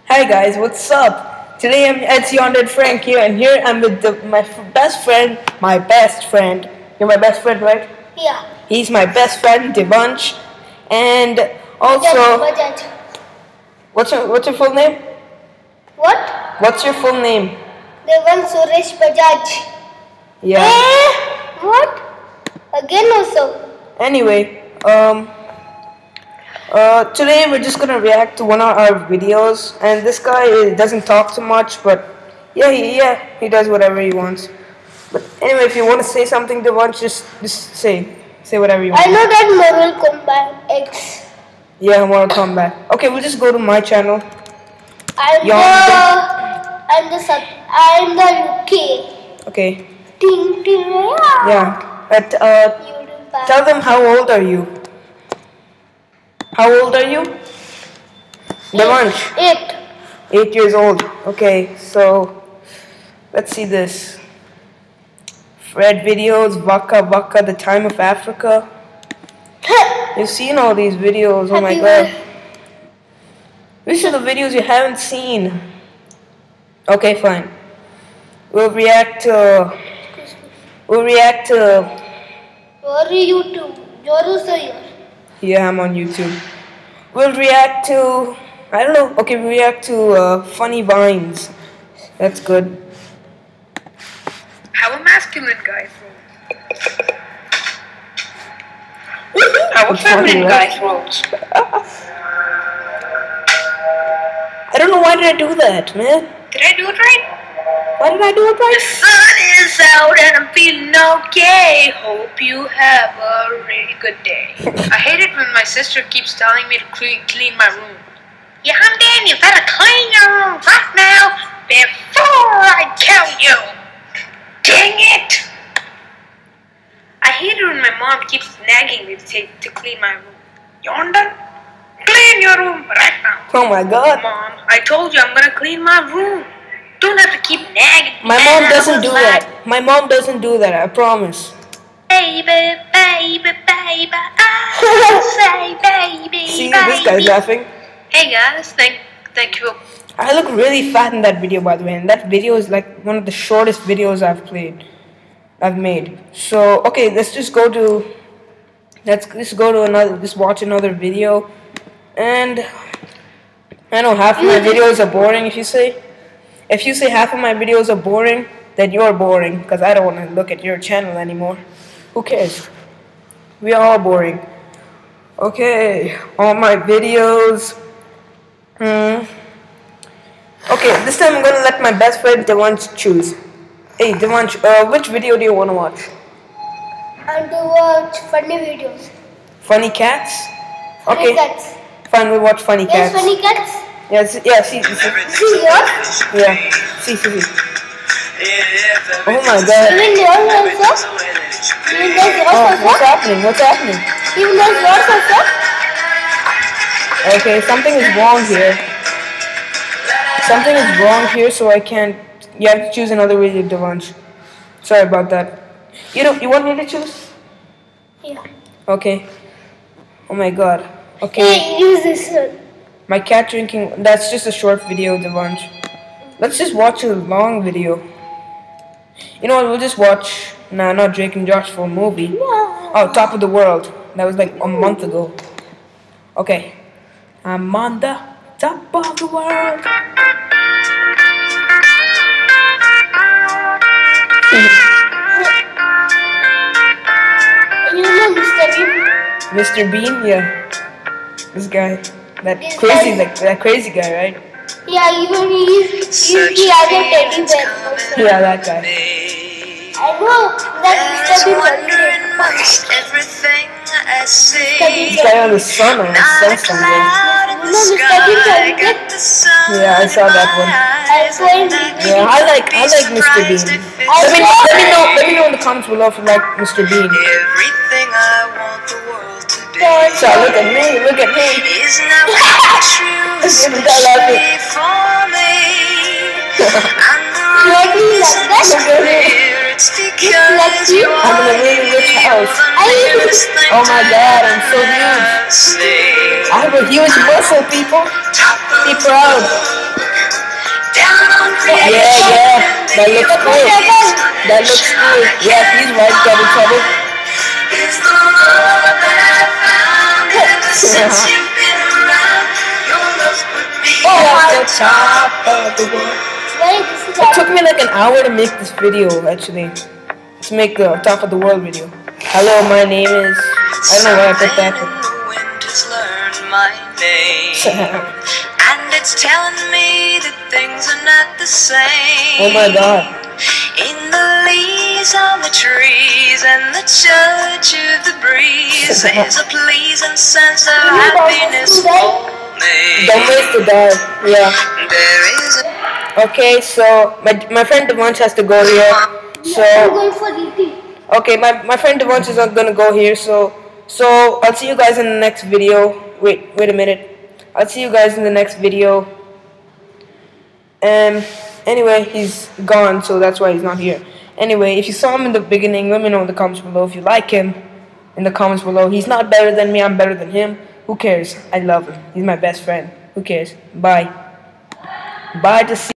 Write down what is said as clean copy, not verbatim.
Hi guys, what's up? Today I'm Ed Frank here, and here I'm with my best friend. My best friend. You're my best friend, right? Yeah. He's my best friend, Devansh, and also. Bajaj. What's your full name? What? What's your full name? Devan Suresh Bajaj. Yeah. What? Again also. Anyway, today we're just gonna react to one of our videos, and this guy doesn't talk too much, but he does whatever he wants. But anyway, if you want to say something, Devansh, just say whatever you want. I know that Mortal Kombat X. Yeah, Mortal Kombat. Okay, we'll just go to my channel. I'm the UK. Okay. Ting ting. Yeah. Tell them how old are you? How old are you? Devansh. 8. 8 years old. Okay, so let's see this. Fred videos, Waka Waka, the time of Africa. You've seen all these videos, oh my god. These are the videos you haven't seen. Okay, fine. We'll react to... Where are you to? Yeah, I'm on YouTube. We'll react to... I don't know. Okay, we'll react to funny vines. That's good. How a masculine guy throws. How a feminine guy throws. I don't know, why did I do that, man? Did I do it right? Why did I do it The right? sun is out and I'm feeling okay. Hope you have a really good day. I hate it when my sister keeps telling me to clean my room. Yeah, Hamdan, you better clean your room right now before I tell you. Dang it! I hate it when my mom keeps nagging me to clean my room. You done? Clean your room right now. Oh my god. Mom, I told you I'm gonna clean my room. Don't have to keep nagging. My mom doesn't do that. My mom doesn't do that, I promise. Baby, baby, baby, I say baby, See, baby. this guy's laughing. Hey guys, thank you. I look really fat in that video, by the way, and that video is like one of the shortest videos I've made. So, okay, let's just watch another video. And I know half of my videos are boring. If you say half of my videos are boring, then you're boring, because I don't want to look at your channel anymore. Who cares? We are all boring. Okay, all my videos. Okay, this time I'm gonna let my best friend Devansh choose. Hey Devansh, which video do you want to watch? I want to watch funny videos. Funny cats? Funny Okay. cats. Fine, we'll watch funny Yes, cats. funny cats. See. See yours? Yeah, see. Oh my god. Even yours also? Even there's yours Oh, also? what's happening? Even there's yours also? Okay, something is wrong here. So I can't... You have to choose another video, Devansh. Sorry about that. You want me to choose? Yeah. Okay. Oh my god. Okay. Hey, use this one. My cat drinking... That's just a short video, Devansh. Let's just watch a long video. You know what, we'll just watch... Nah, not Drake and Josh full movie. No. Oh, Top of the World. That was like a month ago. Okay. I'm on the top of the world. You know Mr. Bean? Mr. Bean? Yeah. This guy. That crazy guy, right? Yeah, even he has a teddy bear also. Yeah, that guy. I know that Mr. Bean Amongst everything I see. This guy on the sun or the sun somewhere. You know Mr. Bean holiday? Yeah, I saw that one. I saw him. Yeah, I like Mr. Bean. Let me know in the comments below if you like Mr. Bean. Everything I want the world to be. So look at me. Is now true, especially for me. And the reason is clear. It's because you're I'm in a really rich house. Oh my god, I'm so huge. I have a huge muscle, people. Be proud. Yeah, that looks cool. That looks cool. Yeah, he's right, double trouble. At the top of the world. It took me like an hour to make this video, actually. To make the top of the world video. Hello, my name is... I don't know why I put that. And it's telling me that things are not the same. Oh my god. In the leaves on the trees and the touch of the breeze, there's a pleasing sense of happiness for me. Don't waste the dog. Yeah. There is Okay, so my friend Devonch has to go here. So okay, my friend Devonch is not gonna go here. So I'll see you guys in the next video. Wait a minute. I'll see you guys in the next video. Anyway, he's gone, so that's why he's not here. Anyway, if you saw him in the beginning, let me know in the comments below. If you like him, in the comments below. He's not better than me, I'm better than him. Who cares? I love him. He's my best friend. Who cares? Bye. Bye to see